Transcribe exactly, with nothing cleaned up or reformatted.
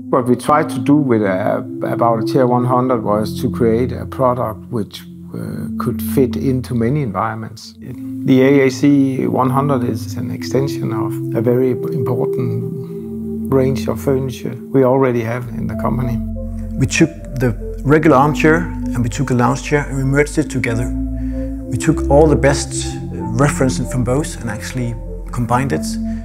What we tried to do with a, about a Chair one hundred was to create a product which uh, could fit into many environments. The A A C one hundred is an extension of a very important range of furniture we already have in the company. We took the regular armchair and we took a lounge chair and we merged it together. We took all the best references from both and actually combined it.